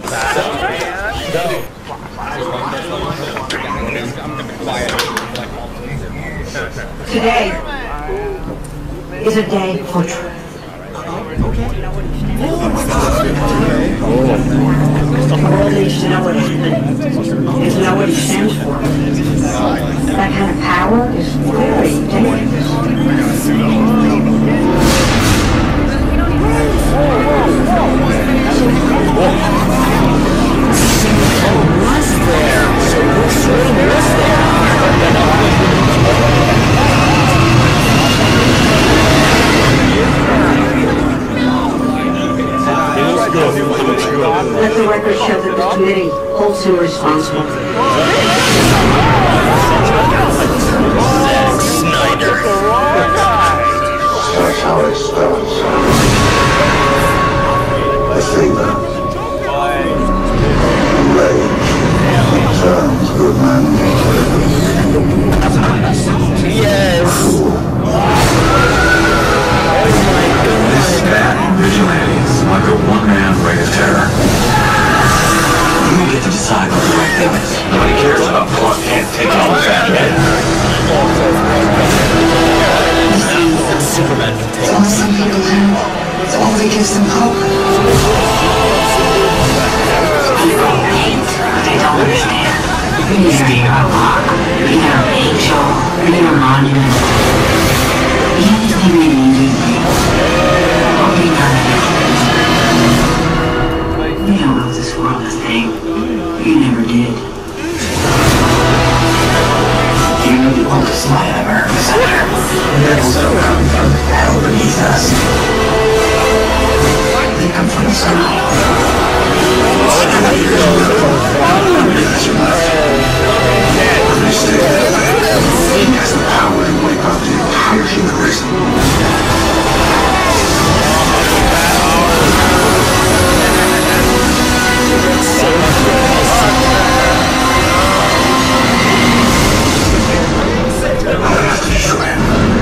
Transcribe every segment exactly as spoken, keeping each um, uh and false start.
Today is a day for truth. The world needs to know what it needs to know what it stands for. That kind of power is very dangerous. What's there? So what's there? Let the record show that the committee holds him responsible. Zack Snyder. That's how it starts. The fever. Rage. Turns good man. Yes. This band vigilantes like a one-man reign of terror. You get to decide what the right thing is. Nobody cares about plot can't take all the fat men. Superman can take It's all some people have. It's all that gives them hope. People hate what they don't understand. We need a rock. We need an angel. We need a monument. Anything they need. All we got. We don't know this world a thing. You never did. You know the oldest light I've ever heard, Senator. They also come from hell beneath us. They come from the sky. Understand? He has the power to wipe out the entire human race. I have to destroy him.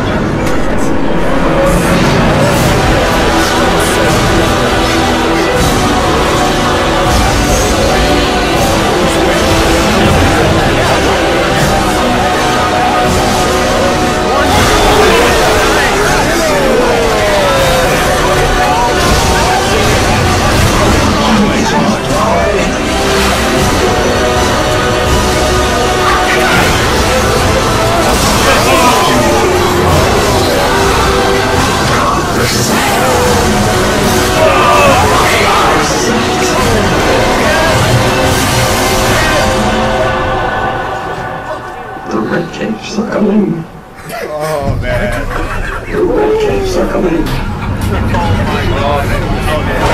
The red capes are coming. Oh man. The red capes are coming. Oh my god. Oh, man.